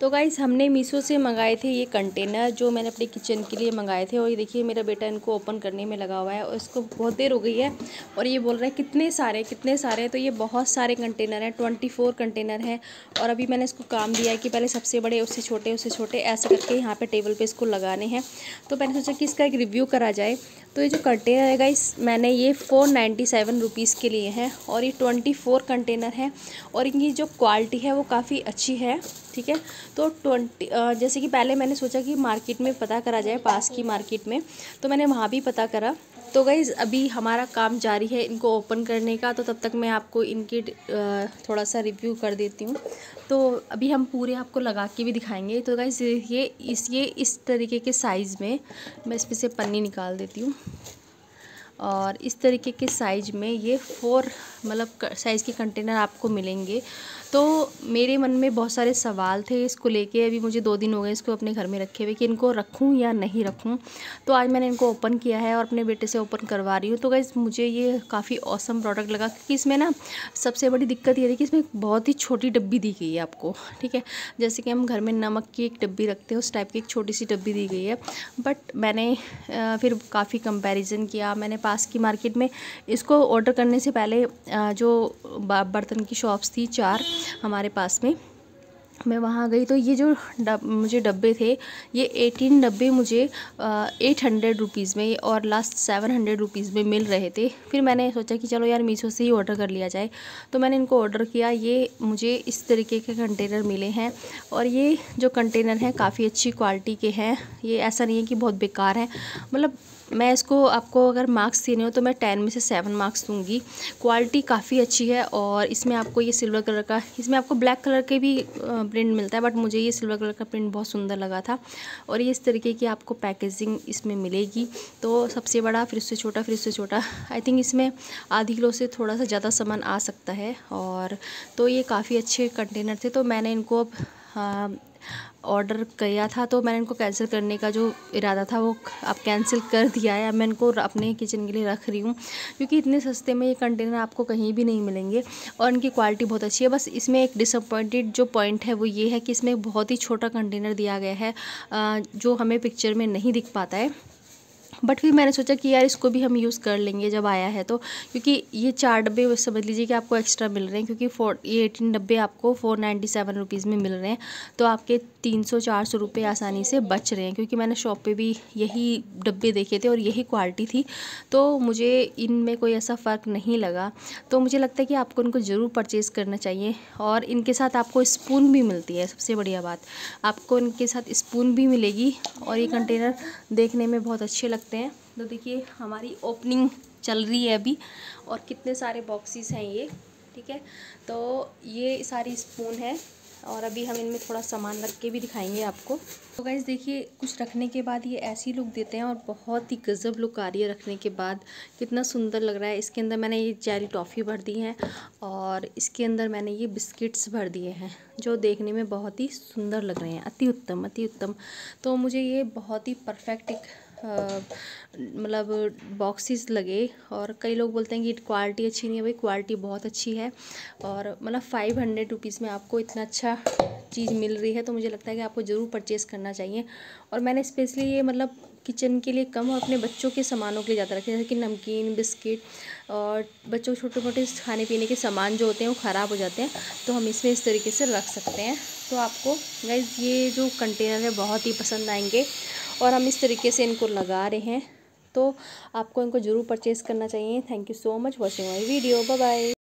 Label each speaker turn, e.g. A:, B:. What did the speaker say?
A: तो गाइस हमने मीशो से मंगाए थे ये कंटेनर जो मैंने अपने किचन के लिए मंगाए थे। और ये देखिए मेरा बेटा इनको ओपन करने में लगा हुआ है और इसको बहुत देर हो गई है और ये बोल रहा है कितने सारे। तो ये बहुत सारे कंटेनर हैं, 24 कंटेनर हैं। और अभी मैंने इसको काम दिया है कि पहले सबसे बड़े उससे छोटे ऐसे करके यहाँ पे टेबल पे इसको लगाने हैं। तो मैंने सोचा कि इसका एक रिव्यू करा जाए। तो ये जो कंटेनर है गाइस मैंने ये 497 रुपीज़ के लिए हैं और ये 24 कंटेनर हैं और इनकी जो क्वालिटी है वो काफ़ी अच्छी है। ठीक है, तो जैसे कि पहले मैंने सोचा कि मार्केट में पता करा जाए, पास की मार्केट में, तो मैंने वहाँ भी पता करा। तो गाइज़ अभी हमारा काम जारी है इनको ओपन करने का, तो तब तक मैं आपको इनके थोड़ा सा रिव्यू कर देती हूँ। तो अभी हम पूरे आपको लगा के भी दिखाएंगे। तो गाइज़ ये इस तरीके के साइज़ में, मैं इसमें से पन्नी निकाल देती हूँ और इस तरीके के साइज़ में ये 4 मतलब साइज़ के कंटेनर आपको मिलेंगे। तो मेरे मन में बहुत सारे सवाल थे इसको लेके। अभी मुझे 2 दिन हो गए इसको अपने घर में रखे हुए कि इनको रखूं या नहीं रखूं। तो आज मैंने इनको ओपन किया है और अपने बेटे से ओपन करवा रही हूँ। तो गाइस मुझे ये काफ़ी ऑसम प्रोडक्ट लगा क्योंकि इसमें ना सबसे बड़ी दिक्कत ये थी कि इसमें बहुत ही छोटी डब्बी दी गई है आपको। ठीक है, जैसे कि हम घर में नमक की एक डब्बी रखते हैं उस टाइप की एक छोटी सी डब्बी दी गई है। बट मैंने फिर काफ़ी कंपैरिजन किया। मैंने पास की मार्केट में इसको ऑर्डर करने से पहले जो बर्तन की शॉप्स थी 4 हमारे पास में, मैं वहाँ गई। तो ये जो मुझे डब्बे थे ये 18 डब्बे मुझे 800 रुपीज़ में और लास्ट 700 रुपीज़ में मिल रहे थे। फिर मैंने सोचा कि चलो यार मीशो से ही ऑर्डर कर लिया जाए। तो मैंने इनको ऑर्डर किया। ये मुझे इस तरीके के कंटेनर मिले हैं और ये जो कंटेनर हैं काफ़ी अच्छी क्वालिटी के हैं। ये ऐसा नहीं है कि बहुत बेकार है। मतलब मैं इसको आपको अगर मार्क्स देने हो तो मैं 10 में से 7 मार्क्स दूंगी। क्वालिटी काफ़ी अच्छी है और इसमें आपको ये सिल्वर कलर का, इसमें आपको ब्लैक कलर के भी प्रिंट मिलता है, बट मुझे ये सिल्वर कलर का प्रिंट बहुत सुंदर लगा था। और ये इस तरीके की आपको पैकेजिंग इसमें मिलेगी। तो सबसे बड़ा, फिर उससे छोटा, फिर उससे छोटा, आई थिंक इसमें आधी किलो से थोड़ा सा ज़्यादा सामान आ सकता है। और तो ये काफ़ी अच्छे कंटेनर थे। तो मैंने इनको अब ऑर्डर किया था, तो मैंने इनको कैंसिल करने का जो इरादा था वो अब कैंसिल कर दिया है। अब मैं इनको अपने किचन के लिए रख रही हूँ क्योंकि इतने सस्ते में ये कंटेनर आपको कहीं भी नहीं मिलेंगे और इनकी क्वालिटी बहुत अच्छी है। बस इसमें एक डिसअपॉइंटेड जो पॉइंट है वो ये है कि इसमें बहुत ही छोटा कंटेनर दिया गया है जो हमें पिक्चर में नहीं दिख पाता है। बट फिर मैंने सोचा कि यार इसको भी हम यूज़ कर लेंगे जब आया है तो, क्योंकि ये 4 डब्बे समझ लीजिए कि आपको एक्स्ट्रा मिल रहे हैं क्योंकि ये 18 डब्बे आपको 497 रुपीज़ में मिल रहे हैं। तो आपके 300-400 रुपये आसानी से बच रहे हैं क्योंकि मैंने शॉप पे भी यही डब्बे देखे थे और यही क्वालिटी थी। तो मुझे इनमें कोई ऐसा फ़र्क नहीं लगा। तो मुझे लगता है कि आपको इनको ज़रूर परचेज़ करना चाहिए। और इनके साथ आपको स्पून भी मिलती है, सबसे बढ़िया बात, आपको इनके साथ स्पून भी मिलेगी। और ये कंटेनर देखने में बहुत अच्छे लगते हैं। तो देखिए हमारी ओपनिंग चल रही है अभी और कितने सारे बॉक्सेस हैं ये। ठीक है, तो ये सारी स्पून है और अभी हम इनमें थोड़ा सामान रख के भी दिखाएंगे आपको। तो गाइस देखिए कुछ रखने के बाद ये ऐसी लुक देते हैं और बहुत ही गजब लुक आ रही है रखने के बाद। कितना सुंदर लग रहा है। इसके अंदर मैंने ये चेरी टॉफ़ी भर दी है और इसके अंदर मैंने ये बिस्किट्स भर दिए हैं जो देखने में बहुत ही सुंदर लग रहे हैं। अति उत्तम, अति उत्तम। तो मुझे ये बहुत ही परफेक्ट एक मतलब बॉक्सेस लगे। और कई लोग बोलते हैं कि क्वालिटी अच्छी नहीं है, भाई क्वालिटी बहुत अच्छी है। और मतलब 500 रुपीज़ में आपको इतना अच्छा चीज़ मिल रही है तो मुझे लगता है कि आपको ज़रूर परचेज़ करना चाहिए। और मैंने स्पेशली ये मतलब किचन के लिए कम और अपने बच्चों के सामानों के लिए ज़्यादा रखे, जैसे कि नमकीन, बिस्किट और बच्चों के छोटे मोटे खाने पीने के सामान जो होते हैं वो ख़राब हो जाते हैं, तो हम इसमें इस तरीके से रख सकते हैं। तो आपको गाइस ये जो कंटेनर है बहुत ही पसंद आएंगे और हम इस तरीके से इनको लगा रहे हैं। तो आपको इनको ज़रूर परचेज़ करना चाहिए। Thank you so much watching my video. Bye bye.